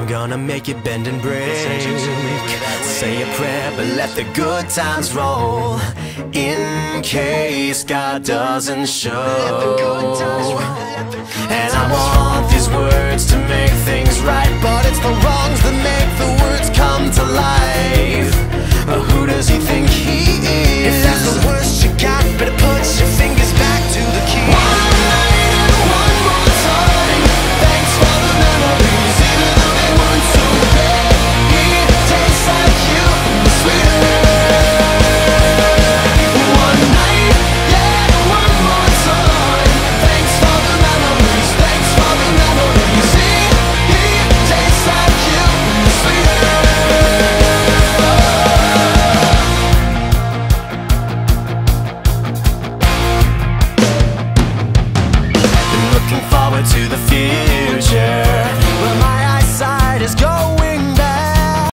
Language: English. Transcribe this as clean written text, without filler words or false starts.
gonna make it bend and break. Say a prayer, but let the good times roll, in case God doesn't show. And I want these words to make things right, but it's the wrongs that make the words come to life. Who does he think he is? If that's the worst you got, better put